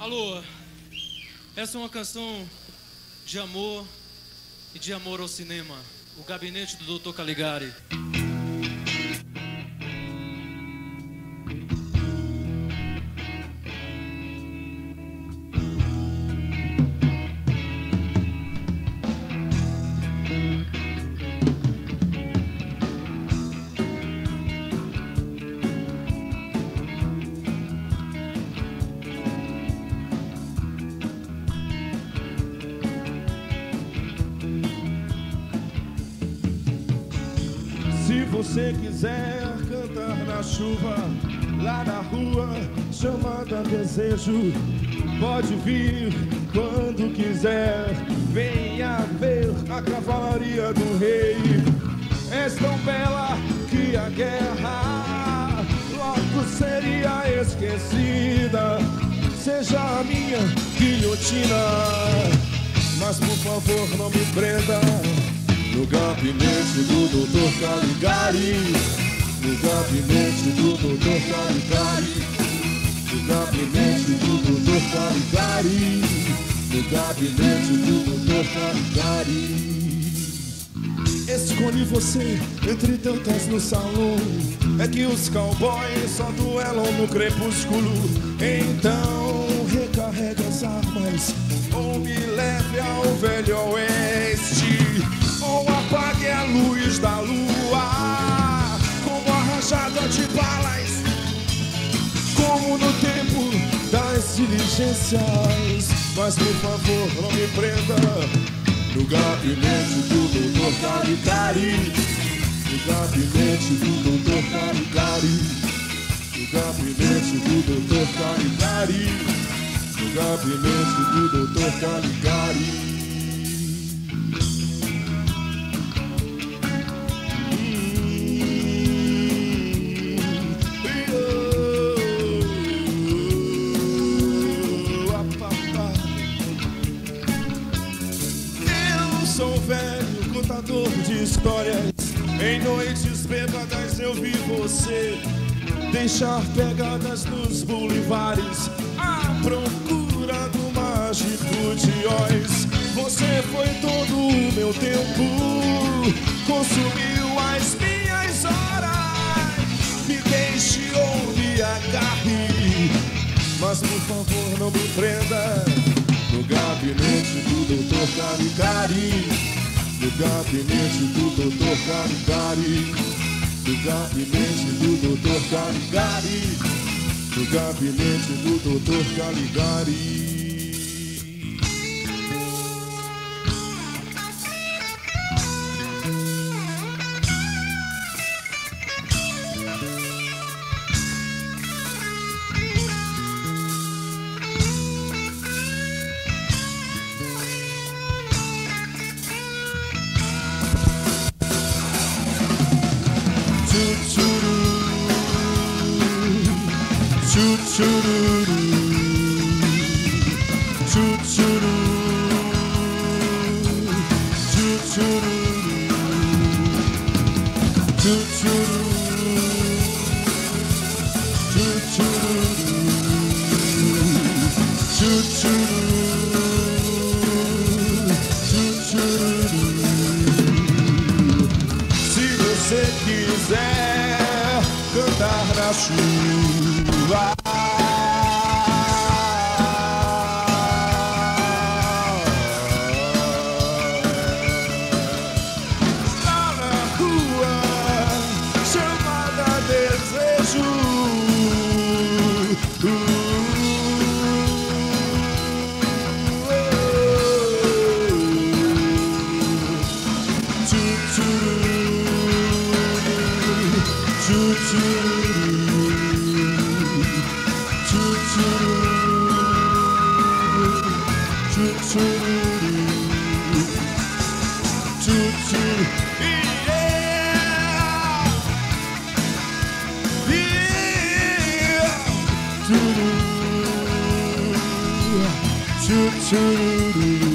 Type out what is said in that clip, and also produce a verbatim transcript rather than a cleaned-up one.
Alô, essa é uma canção de amor e de amor ao cinema. O Gabinete do doutor Caligari. Se você quiser cantar na chuva, lá na rua, chamada desejo, pode vir quando quiser. Venha ver a cavalaria do rei. És tão bela que a guerra logo seria esquecida. Seja a minha guilhotina, mas por favor não me prenda no gabinete do doutor Caligari. No gabinete do doutor Caligari. No gabinete do doutor Caligari. No gabinete do doutor Caligari. Escolhi você entre tantas no salão. É que os cowboys só duelam no crepúsculo. Então recarregue as armas ou me leve ao velho oeste, ou apague a luz da lua como a rajada de balas, como no tempo das diligências. Mas por favor não me prenda no gabinete do doutor Caligari. No gabinete do doutor Caligari. No gabinete do doutor Caligari. No gabinete do doutor Caligari. Sou velho contador de histórias. Em noites bêbadas eu vi você deixar pegadas nos boulevares à procura do mágico de Oz. Você foi todo o meu tempo, consumiu as minhas horas. Me deixe ou me agarre, mas por favor não me prenda no gabinete do doutor Caligari. No gabinete do doutor Caligari. No gabinete do doutor Caligari. No gabinete do doutor Caligari. Se você quiser cantar na chuva, lá na rua, chamada desejo, choo choo.